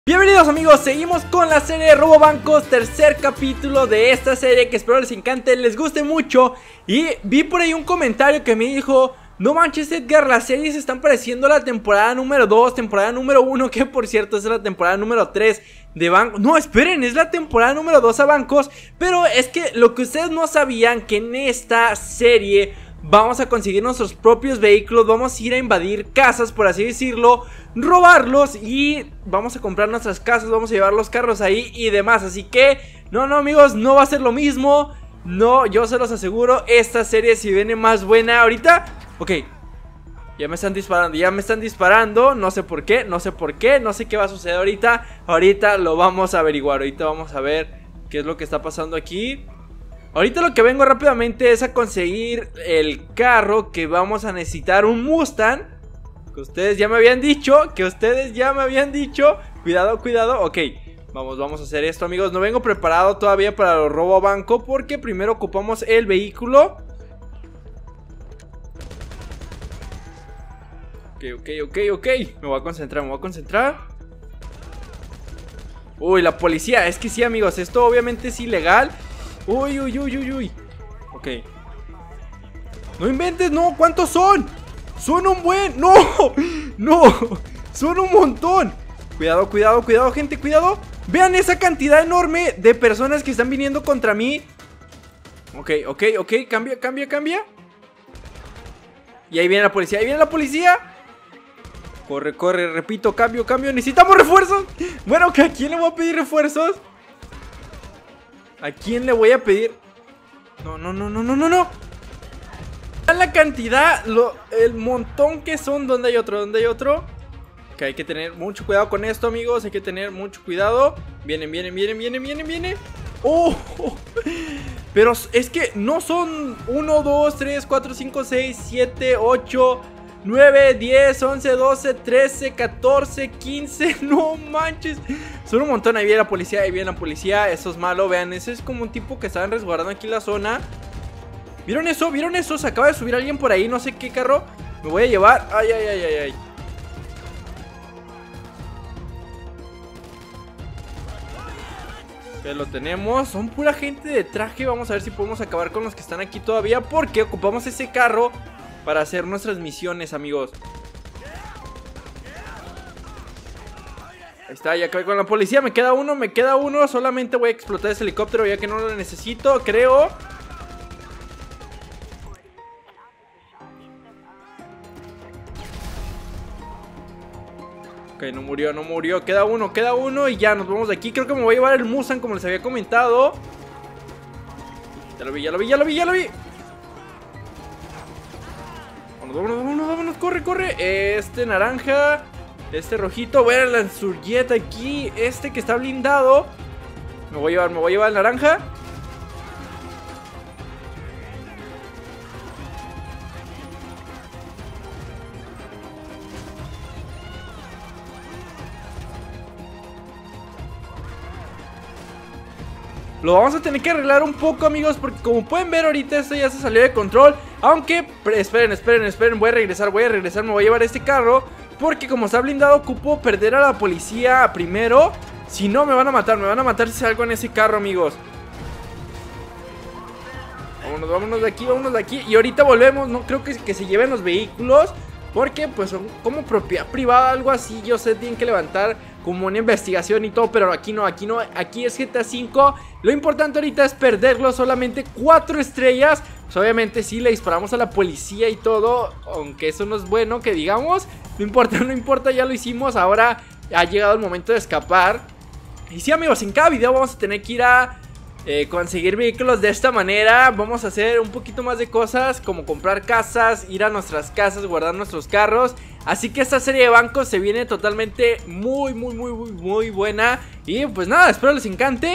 Bienvenidos amigos, seguimos con la serie de Robobancos, tercer capítulo de esta serie que espero les encante, les guste mucho. Y vi por ahí un comentario que me dijo: no manches Edgar, las series están pareciendo la temporada número 2, temporada número 1, que por cierto es la temporada número 3 de Bancos. No, esperen, es la temporada número 2 a Bancos. Pero es que lo que ustedes no sabían, que en esta serie vamos a conseguir nuestros propios vehículos, vamos a ir a invadir casas, por así decirlo, robarlos y vamos a comprar nuestras casas, vamos a llevar los carros ahí y demás. Así que, no amigos, no va a ser lo mismo. No, yo se los aseguro, esta serie si viene más buena ahorita. Ok, ya me están disparando, no sé por qué, no sé qué va a suceder ahorita. Ahorita lo vamos a averiguar, ahorita vamos a ver qué es lo que está pasando aquí. Ahorita lo que vengo rápidamente es a conseguir el carro que vamos a necesitar, un Mustang, que ustedes ya me habían dicho, Cuidado, ok, vamos a hacer esto amigos. No vengo preparado todavía para el robo a banco, porque primero ocupamos el vehículo. Ok, me voy a concentrar. Uy, la policía, es que sí amigos, esto obviamente es ilegal. Uy. Ok. No inventes, no, ¿cuántos son? Son un buen, no, son un montón. Cuidado, gente, cuidado. Vean esa cantidad enorme de personas que están viniendo contra mí. Ok, cambia. Y ahí viene la policía, Corre, repito, cambio. Necesitamos refuerzos. Bueno, ¿a quién le voy a pedir refuerzos? ¿A quién le voy a pedir? No. Vean la cantidad, el montón que son. ¿Dónde hay otro? Que hay que tener mucho cuidado con esto, amigos. Hay que tener mucho cuidado. Vienen. ¡Oh! Pero es que no son 1, 2, 3, 4, 5, 6, 7, 8, 9, 10, 11, 12, 13, 14, 15. No manches, son un montón. Ahí viene la policía, eso es malo. Vean, ese es como un tipo que estaban resguardando aquí la zona. ¿Vieron eso? Se acaba de subir alguien por ahí, no sé qué carro me voy a llevar. Ay. Ya lo tenemos, son pura gente de traje. Vamos a ver si podemos acabar con los que están aquí todavía, porque ocupamos ese carro para hacer nuestras misiones, amigos. Ahí está, ya acabé con la policía. Me queda uno. Solamente voy a explotar ese helicóptero, ya que no lo necesito, creo. Ok, no murió. Queda uno y ya nos vamos de aquí. Creo que me voy a llevar el Mustang, como les había comentado. Ya lo vi. Vámonos, corre. Este naranja, este rojito. Voy a la Insurgente aquí. Este que está blindado. Me voy a llevar el naranja. Lo vamos a tener que arreglar un poco, amigos, porque como pueden ver ahorita esto ya se salió de control. Aunque, esperen, voy a regresar, me voy a llevar este carro, porque como está blindado ocupo perder a la policía primero. Si no me van a matar si salgo en ese carro, amigos. Vámonos de aquí. Y ahorita volvemos, no creo que se lleven los vehículos, porque pues son como propiedad privada, algo así. Yo sé, tienen que levantar como una investigación y todo, pero aquí no, aquí es GTA V. Lo importante ahorita es perderlo, solamente 4 estrellas. Pues obviamente sí, le disparamos a la policía y todo, aunque eso no es bueno que digamos. No importa, ya lo hicimos. Ahora ha llegado el momento de escapar. Y sí amigos, en cada video vamos a tener que ir a conseguir vehículos de esta manera. Vamos a hacer un poquito más de cosas, como comprar casas, ir a nuestras casas, guardar nuestros carros. Así que esta serie de bancos se viene totalmente muy buena. Y pues nada, espero les encante.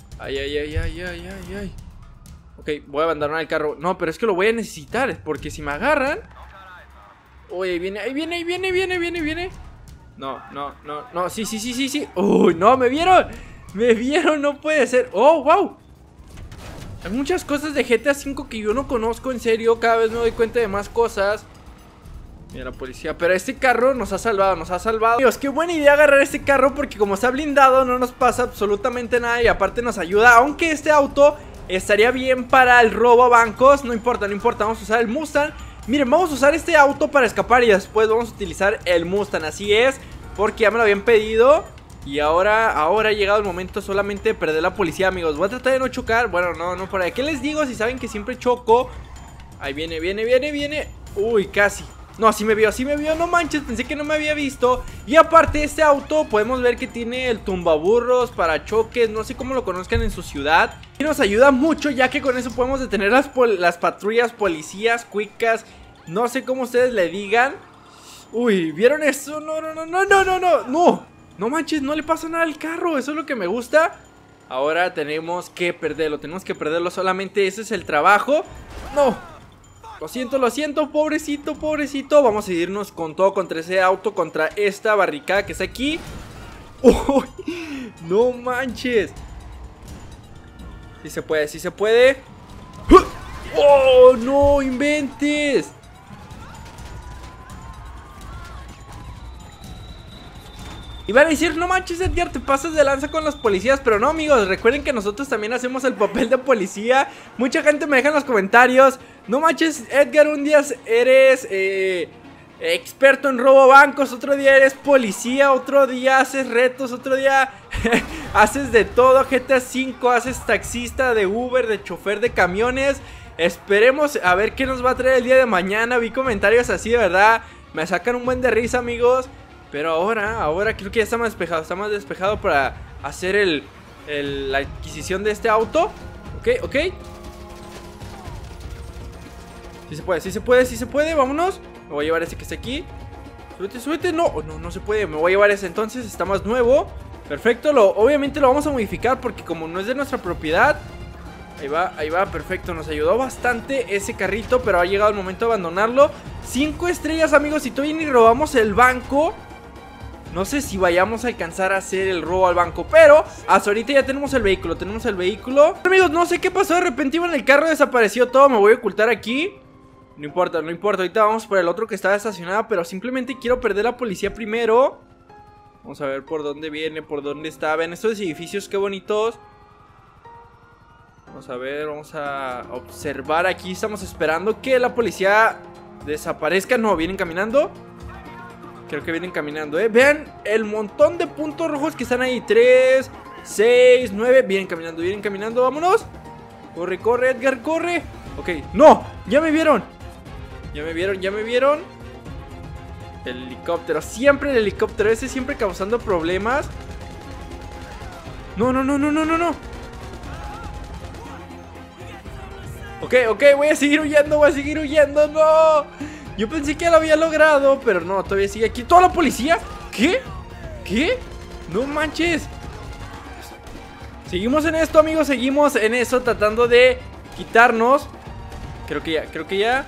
Ay. Ok, voy a abandonar el carro. No, pero es que lo voy a necesitar, porque si me agarran. Uy, ahí viene. No, sí. Uy, no, me vieron, no puede ser. Oh, wow. Hay muchas cosas de GTA V que yo no conozco, en serio. Cada vez me doy cuenta de más cosas. Mira la policía, pero este carro nos ha salvado, nos ha salvado. Dios, qué buena idea agarrar este carro porque como está blindado no nos pasa absolutamente nada y aparte nos ayuda. Aunque este auto estaría bien para el robo a bancos, no importa, no importa, vamos a usar el Mustang. Miren, vamos a usar este auto para escapar y después vamos a utilizar el Mustang, así es, porque ya me lo habían pedido. Y ahora ha llegado el momento solamente de perder la policía, amigos. Voy a tratar de no chocar, bueno, no por ahí. ¿Qué les digo si saben que siempre choco? Ahí viene. Uy, casi. No, sí me vio, no manches, pensé que no me había visto. Y aparte este auto podemos ver que tiene el tumbaburros, para choques, no sé cómo lo conozcan en su ciudad. Y nos ayuda mucho ya que con eso podemos detener las patrullas, policías, cuicas, no sé cómo ustedes le digan. Uy, ¿vieron eso? No manches, no le pasa nada al carro, eso es lo que me gusta. Ahora tenemos que perderlo solamente, ese es el trabajo. No. Lo siento, pobrecito. Vamos a irnos con todo contra ese auto, contra esta barricada que está aquí. ¡Oh! No manches. Sí se puede. ¡Oh, no inventes! Y van a decir, no manches Edgar, te pasas de lanza con los policías. Pero no, amigos, recuerden que nosotros también hacemos el papel de policía. Mucha gente me deja en los comentarios, no manches Edgar, un día eres experto en robo bancos, otro día eres policía, otro día haces retos, otro día haces de todo, GTA V, haces taxista, de Uber, de chofer de camiones. Esperemos a ver qué nos va a traer el día de mañana. Vi comentarios así, de verdad, me sacan un buen de risa, amigos. Pero ahora creo que ya está más despejado para hacer la adquisición de este auto. Ok. Sí se puede, vámonos. Me voy a llevar ese que está aquí. Súbete, no se puede. Me voy a llevar ese entonces, está más nuevo. Perfecto, obviamente lo vamos a modificar porque como no es de nuestra propiedad. Ahí va, perfecto, nos ayudó bastante ese carrito, pero ha llegado el momento de abandonarlo. 5 estrellas, amigos, y todavía ni robamos el banco. No sé si vayamos a alcanzar a hacer el robo al banco, pero hasta ahorita ya tenemos el vehículo, Amigos, no sé qué pasó, de repente iba en el carro, desapareció todo, me voy a ocultar aquí. No importa, ahorita vamos por el otro que estaba estacionado, pero simplemente quiero perder la policía primero. Vamos a ver por dónde viene, por dónde está. Ven estos edificios, qué bonitos. Vamos a ver, vamos a observar aquí, estamos esperando que la policía desaparezca. No, vienen caminando. Creo que vienen caminando, vean el montón de puntos rojos que están ahí. 3, 6, 9, vienen caminando, vámonos. Corre, Edgar, corre. Ok, no, ya me vieron. El helicóptero, siempre el helicóptero, ese siempre causando problemas. No. Ok, voy a seguir huyendo, no. Yo pensé que ya lo había logrado, pero no, todavía sigue aquí. ¿Toda la policía? ¿Qué? No manches. Seguimos en esto, amigos, tratando de quitarnos. Creo que ya.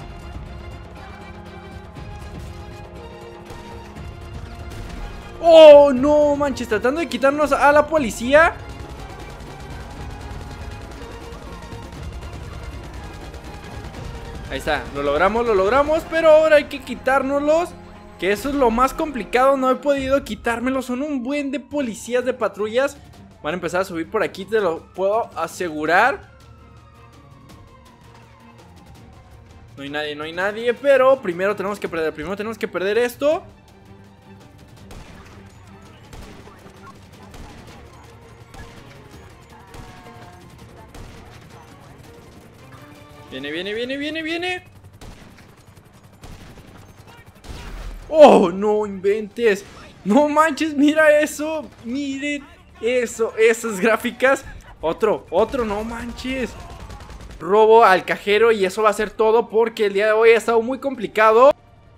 Oh, no manches, tratando de quitarnos a la policía. Ahí está, lo logramos, pero ahora hay que quitárnoslos, que eso es lo más complicado, no he podido quitármelos, son un buen de policías de patrullas. Van a empezar a subir por aquí, te lo puedo asegurar. No hay nadie, pero primero tenemos que perder esto. Viene. Oh, no inventes. No manches, mira eso. Miren eso, esas gráficas. Otro, no manches. Robo al cajero y eso va a ser todo porque el día de hoy ha estado muy complicado.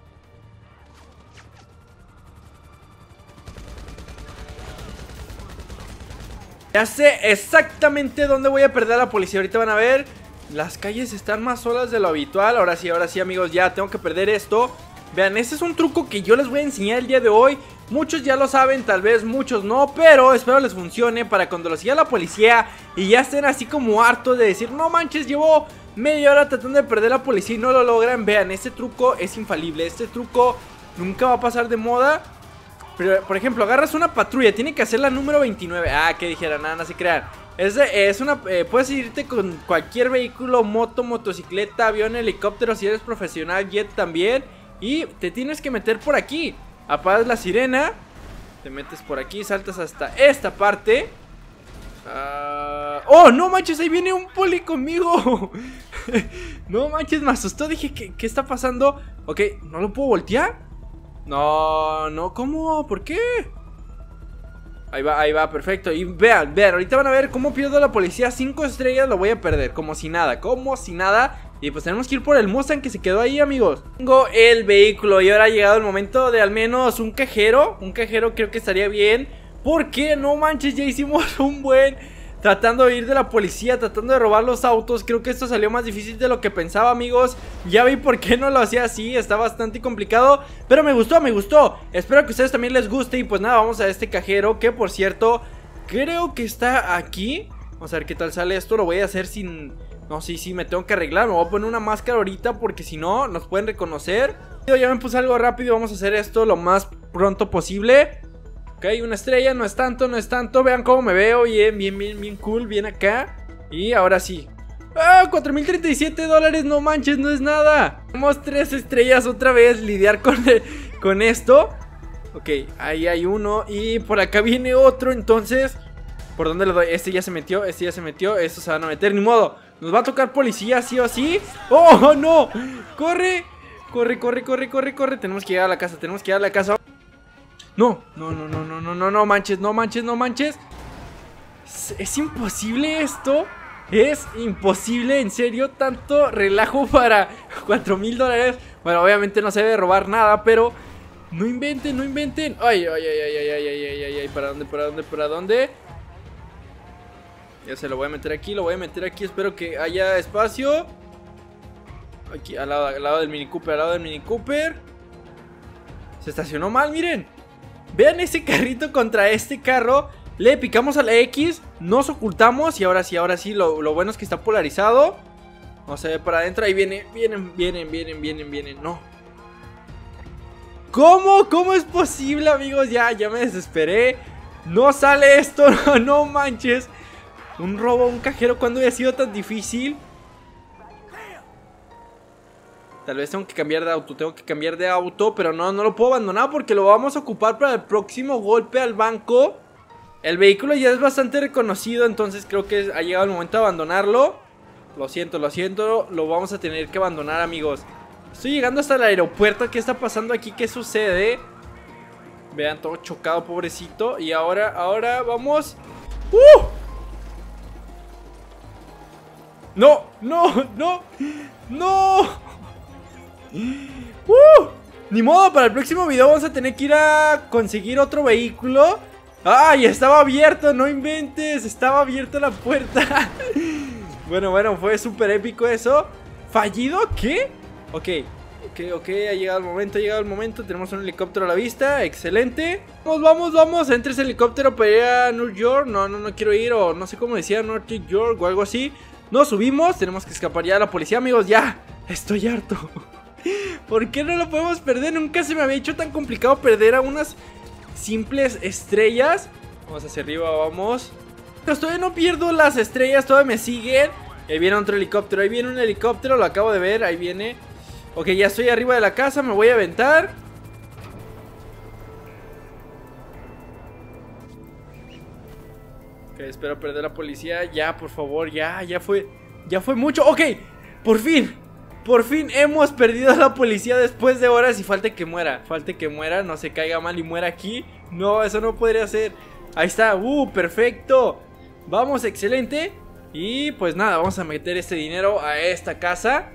Ya sé exactamente dónde voy a perder a la policía. Ahorita van a ver. Las calles están más solas de lo habitual. Ahora sí, amigos, ya tengo que perder esto. Vean, ese es un truco que yo les voy a enseñar el día de hoy. Muchos ya lo saben, tal vez muchos no, pero espero les funcione para cuando los siga la policía y ya estén así como hartos de decir, no manches, llevo media hora tratando de perder a la policía y no lo logran. Vean, este truco es infalible, este truco nunca va a pasar de moda. Pero, por ejemplo, agarras una patrulla, tiene que hacer la número 29. Ah, que dijera, nada, no se crean. Puedes irte con cualquier vehículo, moto, motocicleta, avión, helicóptero, si eres profesional, jet también. Y te tienes que meter por aquí. Apagas la sirena, te metes por aquí, saltas hasta esta parte. ¡Oh, no manches! Ahí viene un poli conmigo. No manches, me asustó. Dije, ¿qué está pasando? Ok, ¿no lo puedo voltear? No, ¿cómo? ¿Por qué? Ahí va, perfecto. Y vean, ahorita van a ver cómo pierdo a la policía. 5 estrellas lo voy a perder, como si nada. Y pues tenemos que ir por el Mustang que se quedó ahí, amigos. Tengo el vehículo y ahora ha llegado el momento de al menos un cajero. Un cajero creo que estaría bien, porque no manches, ya hicimos un buen tratando de ir de la policía, tratando de robar los autos. Creo que esto salió más difícil de lo que pensaba, amigos. Ya vi por qué no lo hacía así, está bastante complicado, pero me gustó. Espero que a ustedes también les guste. Y pues nada, vamos a este cajero, que por cierto, creo que está aquí. Vamos a ver qué tal sale esto, lo voy a hacer sin... No, sí, me tengo que arreglar, me voy a poner una máscara ahorita porque si no, nos pueden reconocer. Ya me puse algo rápido, vamos a hacer esto lo más pronto posible. Ok, una estrella, no es tanto, vean cómo me veo, bien cool, bien acá. Y ahora sí. ¡Ah! 4,037 dólares, no manches, no es nada. Tenemos 3 estrellas otra vez, lidiar con esto. Ok, ahí hay uno y por acá viene otro, entonces... ¿Por dónde le doy? Este ya se metió, estos se van a meter, ni modo. Nos va a tocar policía, sí o sí. ¡Oh, no! ¡Corre! Tenemos que llegar a la casa, No manches. Es imposible esto. Es imposible, en serio. Tanto relajo para 4,000 dólares. Bueno, obviamente no se debe robar nada, pero no inventen. Ay. ¿Para dónde? Ya se lo voy a meter aquí, espero que haya espacio. Aquí, al lado del Mini Cooper, Se estacionó mal, miren. Vean ese carrito contra este carro. Le picamos a la X, nos ocultamos y ahora sí, lo bueno es que está polarizado. Vamos a ver para adentro, ahí vienen, no. ¿Cómo es posible, amigos? Ya me desesperé. No sale esto, no manches. Un robo a un cajero, ¿cuándo había sido tan difícil? Tal vez tengo que cambiar de auto, pero no lo puedo abandonar porque lo vamos a ocupar para el próximo golpe al banco. El vehículo ya es bastante reconocido, entonces creo que ha llegado el momento de abandonarlo. Lo siento, lo vamos a tener que abandonar, amigos. Estoy llegando hasta el aeropuerto, ¿qué está pasando aquí? ¿Qué sucede? Vean, todo chocado, pobrecito. Y ahora vamos. No. Ni modo, para el próximo video vamos a tener que ir a conseguir otro vehículo. ¡Ay! Estaba abierto, no inventes. Estaba abierta la puerta. Bueno, fue súper épico eso. ¿Fallido? ¿Qué? Ok, ha llegado el momento, tenemos un helicóptero a la vista, excelente. Vamos, entre ese helicóptero para ir a New York. No quiero ir, o no sé cómo decía, North York o algo así. Nos subimos, tenemos que escapar ya de la policía, amigos, ya. Estoy harto. ¿Por qué no lo podemos perder? Nunca se me había hecho tan complicado perder a unas simples estrellas. Vamos hacia arriba, vamos. Pero todavía no pierdo las estrellas, todavía me siguen. Ahí viene otro helicóptero, ahí viene un helicóptero, lo acabo de ver, ahí viene. Ok, ya estoy arriba de la casa, me voy a aventar. Ok, espero perder a la policía. Ya, por favor, ya fue mucho. Ok, por fin hemos perdido a la policía después de horas. Y falta que muera, no se caiga mal y muera aquí. No, eso no podría ser. Ahí está, perfecto. Vamos, excelente. Y pues nada, vamos a meter este dinero a esta casa.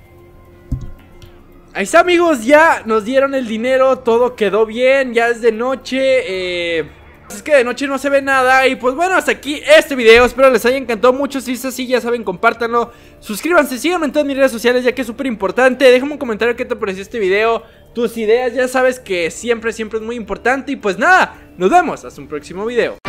Ahí está, amigos, ya nos dieron el dinero, todo quedó bien, ya es de noche, es que de noche no se ve nada. Y pues bueno, hasta aquí este video, espero les haya encantado mucho. Si es así, ya saben, compártanlo, suscríbanse, síganme en todas mis redes sociales, ya que es súper importante. Déjame un comentario qué te pareció este video, tus ideas. Ya sabes que siempre es muy importante. Y pues nada, nos vemos hasta un próximo video.